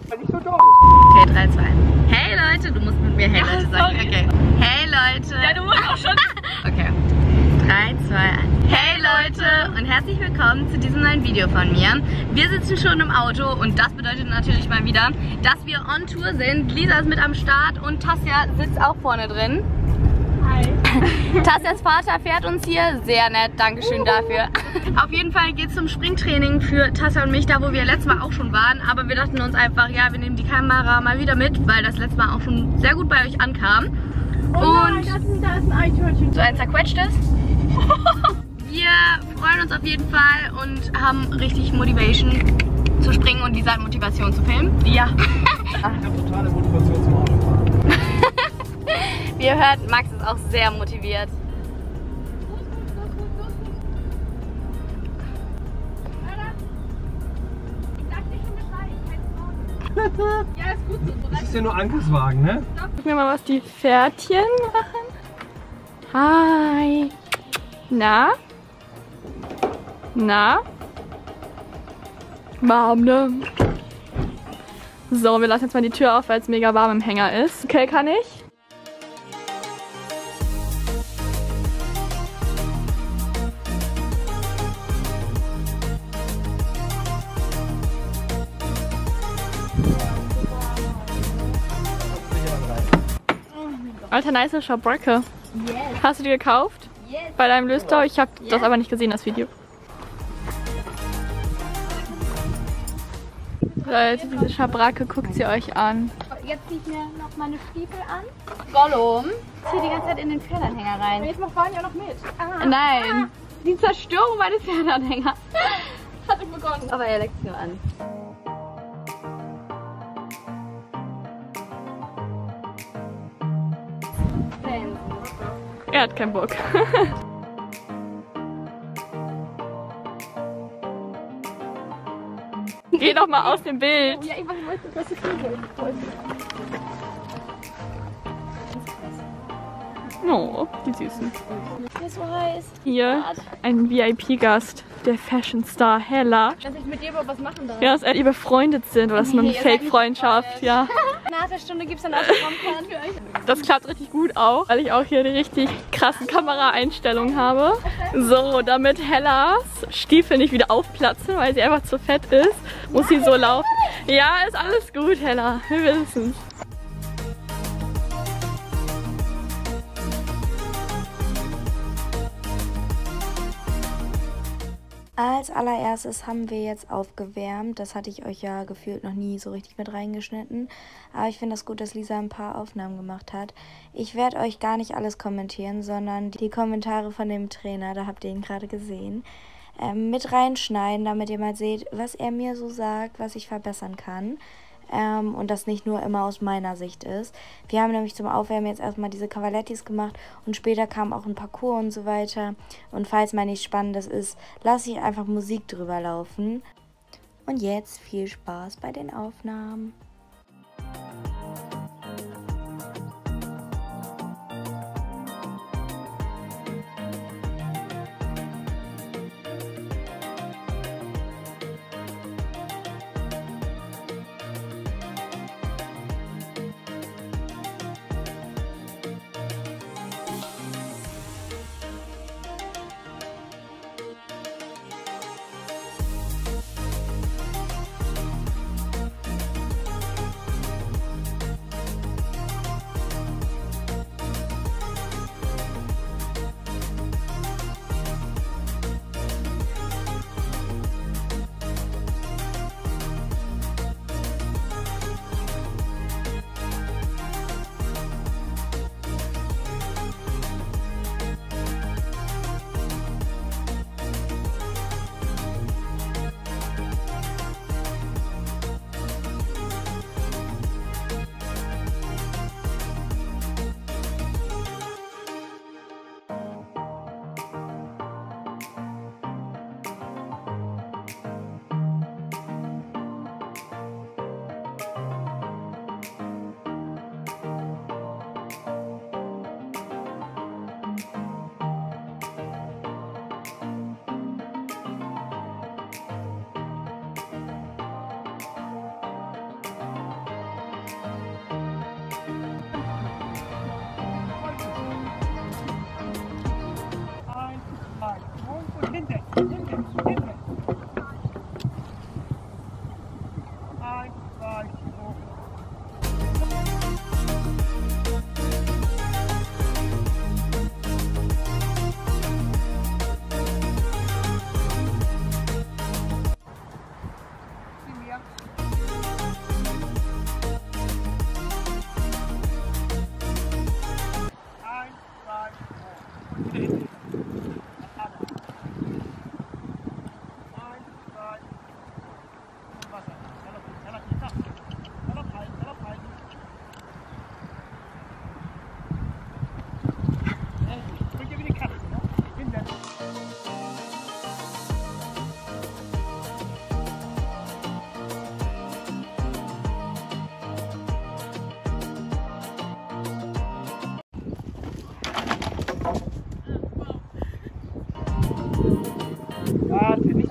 Nicht so doll. Okay, 3, 2, 1. Hey Leute, du musst mit mir hey Leute sagen. Okay. Hey Leute. Ja, du musst auch schon. Okay. 3, 2, 1. Hey Leute und herzlich willkommen zu diesem neuen Video von mir. Wir sitzen schon im Auto und das bedeutet natürlich mal wieder, dass wir on Tour sind. Lisa ist mit am Start und Tasja sitzt auch vorne drin. Hi. Tasjas Vater fährt uns hier. Sehr nett, Dankeschön dafür. Auf jeden Fall geht es zum Springtraining für Tasja und mich, da wo wir letztes Mal auch schon waren. Aber wir dachten uns einfach, ja, wir nehmen die Kamera mal wieder mit, weil das letzte Mal auch schon sehr gut bei euch ankam. Oh nein, da ist ein Eichhörnchen. So ein zerquetschtes. Wir freuen uns auf jeden Fall und haben richtig Motivation zu springen und Lisa hat Motivation zu filmen. Ja. Ich habe totale Motivation zum Autofahren. Wie ihr hört, Max ist auch sehr motiviert. Ja, ist gut so. Das ist ja nur Angriffswagen, ne? Guck mir mal, was die Pferdchen machen. Hi. Na? Na? Warm, ne? So, wir lassen jetzt mal die Tür auf, weil es mega warm im Hänger ist. Okay, kann ich? Alter, nice Schabracke. Yes. Hast du die gekauft? Yes. Bei deinem Löster? Ich habe das aber nicht gesehen, das Video. Leute, diese Schabracke, guckt sie euch an. Jetzt ziehe ich mir noch meine Stiefel an. Gollum zieht die ganze Zeit in den Pferdanhänger rein. Jetzt macht Vanya noch mit. Nein, die Zerstörung meines Pferdanhängers. Hat begonnen. Aber er leckt nur an. Er hat keinen Bock. Geh doch mal aus dem Bild. Ja, ich wollte das Gefühl. Oh, die Süßen. Hier ist so heiß. Hier ein VIP-Gast, der Fashion Star Hella. Dass ich mit dir überhaupt was machen darf. Ja, dass ihr befreundet sind oder ist nur eine Nee, ihr seid nicht Fake-Freundschaft, ja. Nach der Stunde gibt es dann Autogrammkarten für euch. Das klappt richtig gut auch, weil ich auch hier die richtig krassen Kameraeinstellungen habe. So, damit Hellas Stiefel nicht wieder aufplatzen, weil sie einfach zu fett ist, muss sie so laufen. Ja, ist alles gut, Hella. Wir wissen's. Als allererstes haben wir jetzt aufgewärmt. Das hatte ich euch ja gefühlt noch nie so richtig mit reingeschnitten. Aber ich finde das gut, dass Lisa ein paar Aufnahmen gemacht hat. Ich werde euch gar nicht alles kommentieren, sondern die Kommentare von dem Trainer, da habt ihr ihn gerade gesehen, mit reinschneiden, damit ihr mal seht, was er mir so sagt, was ich verbessern kann. Und das nicht nur immer aus meiner Sicht ist. Wir haben nämlich zum Aufwärmen jetzt erstmal diese Cavalettis gemacht und später kam auch ein Parcours und so weiter. Und falls mal nichts Spannendes ist, lasse ich einfach Musik drüber laufen. Und jetzt viel Spaß bei den Aufnahmen.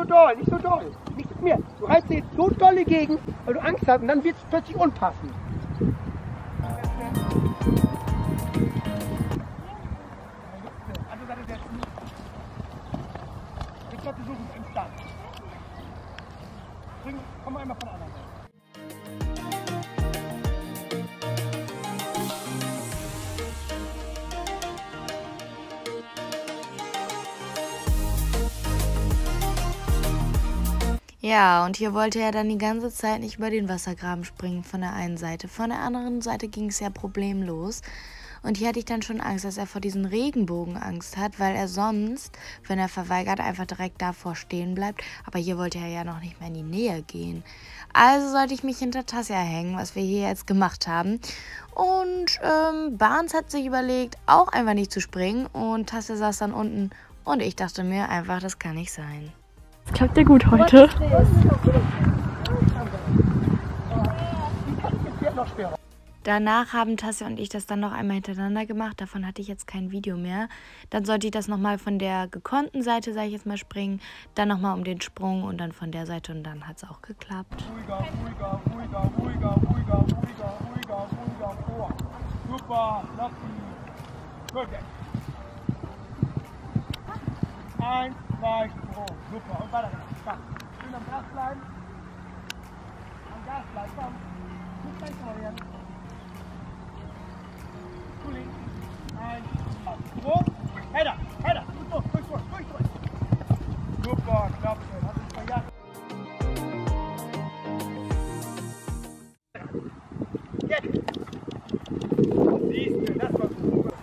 so doll, nicht so doll. Nicht mehr. Du reißt dir jetzt so dolle gegen, weil du Angst hast und dann wird es plötzlich unpassend. Jetzt mal versuchen, im Stand. Komm mal einmal von der anderen Seite. Ja, und hier wollte er dann die ganze Zeit nicht über den Wassergraben springen von der einen Seite. Von der anderen Seite ging es ja problemlos. Und hier hatte ich dann schon Angst, dass er vor diesen Regenbogen Angst hat, weil er sonst, wenn er verweigert, einfach direkt davor stehen bleibt. Aber hier wollte er ja noch nicht mehr in die Nähe gehen. Also sollte ich mich hinter Tasja hängen, was wir hier jetzt gemacht haben. Und Barnes hat sich überlegt, auch einfach nicht zu springen. Und Tasja saß dann unten und ich dachte mir einfach, das kann nicht sein. Das klappt ja gut heute. Danach haben Tasja und ich das dann noch einmal hintereinander gemacht. Davon hatte ich jetzt kein Video mehr. Dann sollte ich das nochmal von der gekonnten Seite, sage ich jetzt mal, springen. Dann nochmal um den Sprung und dann von der Seite und dann hat es auch geklappt. Ruhiger, ruhiger, ruhiger, ruhiger, ruhiger, ruhiger, ruhiger, ruhiger, vor. Super, lass die. Gut. 1, 2, Sprung. Super. Und weiter. Komm. Schön am Gas bleiben. Am Gas bleiben. Komm. Nicht gleich verlieren. Zu links. 1, 2, Sprung. Header. Header. Durch. Super. Klappe. Hast du verjagt. Jetzt. Siehst du, das war gut.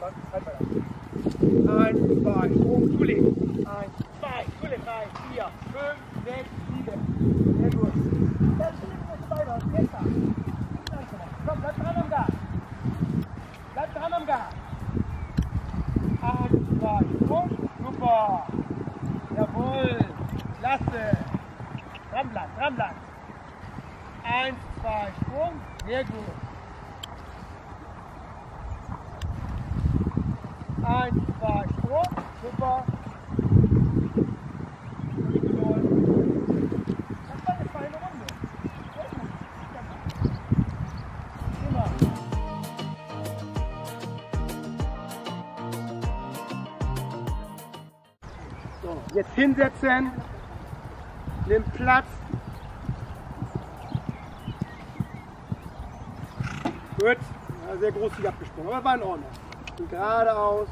1, 2, Sprung. Zu links. 1, 2, Kulle, 3, 4, 5, 6, 7. Sehr gut. Dann ist weiter. Jetzt da. Komm, bleib dran am Gas. Bleib dran am Gas. 1, 2, Sprung. Super. Jawohl. Klasse. Dranbleiben. 1, 2, Sprung. Sehr gut. 1, 2, Sprung. Super. So, jetzt hinsetzen, nimm Platz. Gut, ja, sehr großzügig abgesprungen, aber war in Ordnung. Und geradeaus.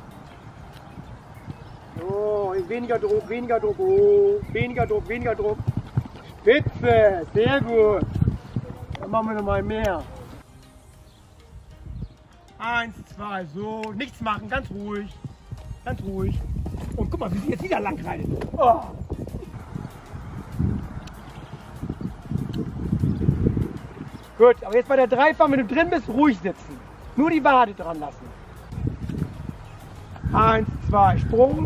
So, jetzt weniger Druck, oh, weniger Druck. Spitze, sehr gut. Dann machen wir nochmal mehr. 1, 2, so, nichts machen, ganz ruhig. Und guck mal, wie sie jetzt wieder lang reitet. Oh. Gut, aber jetzt bei der Dreifach, wenn du drin bist, ruhig sitzen. Nur die Wade dran lassen. 1, 2, Sprung.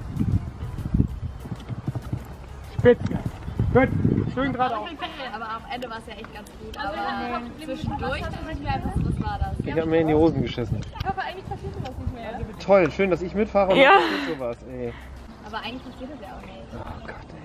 Spitze. Gut, schön geradeaus. Aber am Ende war es ja echt ganz gut. Aber zwischendurch dachte ich mir einfach, was war das? Ich habe mir in die Hosen geschissen. Aber eigentlich passiert das nicht mehr. Toll, schön, dass ich mitfahre und ja. dann passiert sowas, ey. Aber eigentlich passiert das ja auch nicht. Oh Gott, ey.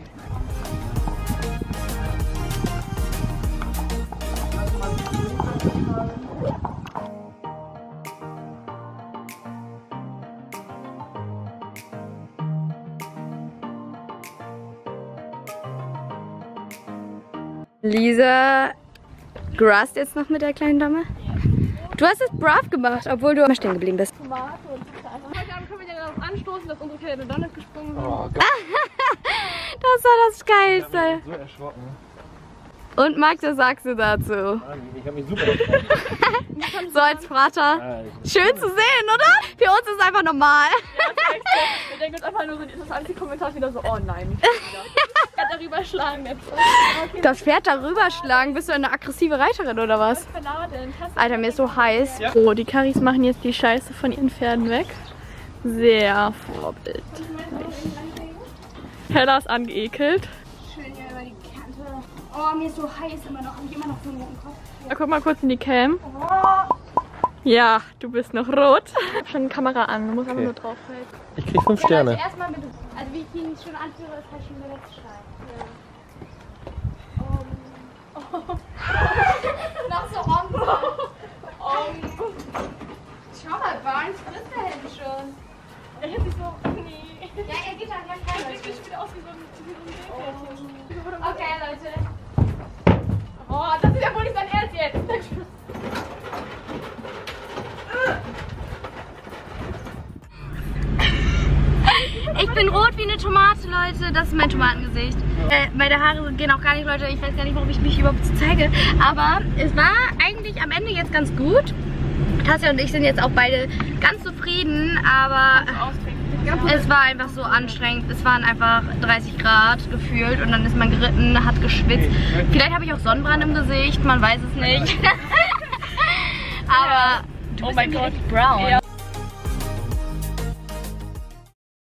Lisa grast jetzt noch mit der kleinen Dame. Du hast es brav gemacht, obwohl du immer stehen geblieben bist. Tomate und heute Abend können wir ja darauf anstoßen, dass unsere kleine Donne gesprungen ist. Oh Gott. Das war das Geilste. Ich bin so erschrocken. Und Max, was sagst du dazu? Ich habe mich super erschrocken. So als Vater. Schön zu sehen, oder? Für uns ist es einfach normal. Wir denken uns einfach nur so, das einzige Kommentar ist wieder so, oh nein, nicht wieder. Pferd darüber schlagen jetzt. Das Pferd darüber schlagen? Bist du eine aggressive Reiterin oder was? Alter, mir ist so heiß. Ja. So, die Karis machen jetzt die Scheiße von ihren Pferden weg. Sehr vorbildlich. Hella ist angeekelt. Schön hier über die Kante. Oh, mir ist so heiß immer noch. Hab ich immer noch so einen roten Kopf. Guck mal kurz in die Cam. Ja, du bist noch rot. Ich hab schon eine Kamera an, du musst einfach nur draufhalten. Ich krieg 5 Sterne. Erstmal mit Also wie ich ihn schon anführe, ist halt schon der letzte Schrei. Noch so Schau mal, Barnes frisst der Hände schon. Er hält sich so. Nee. Ja, er geht dann ganz klein. Er sieht wirklich wieder aus wie so ein Seepferdchen. Okay, Leute. Oh, das ist ja wohl nicht sein Ernst jetzt. Ich bin rot wie eine Tomate, Leute. Das ist mein Tomatengesicht. Meine Haare gehen auch gar nicht, Leute. Ich weiß gar nicht, warum ich mich überhaupt so zeige. Aber es war eigentlich am Ende jetzt ganz gut. Tassia und ich sind jetzt auch beide ganz zufrieden, aber es war einfach so anstrengend. Es waren einfach 30 Grad gefühlt und dann ist man geritten, hat geschwitzt. Vielleicht habe ich auch Sonnenbrand im Gesicht, man weiß es nicht. Aber du bist irgendwie richtig brown. Ja.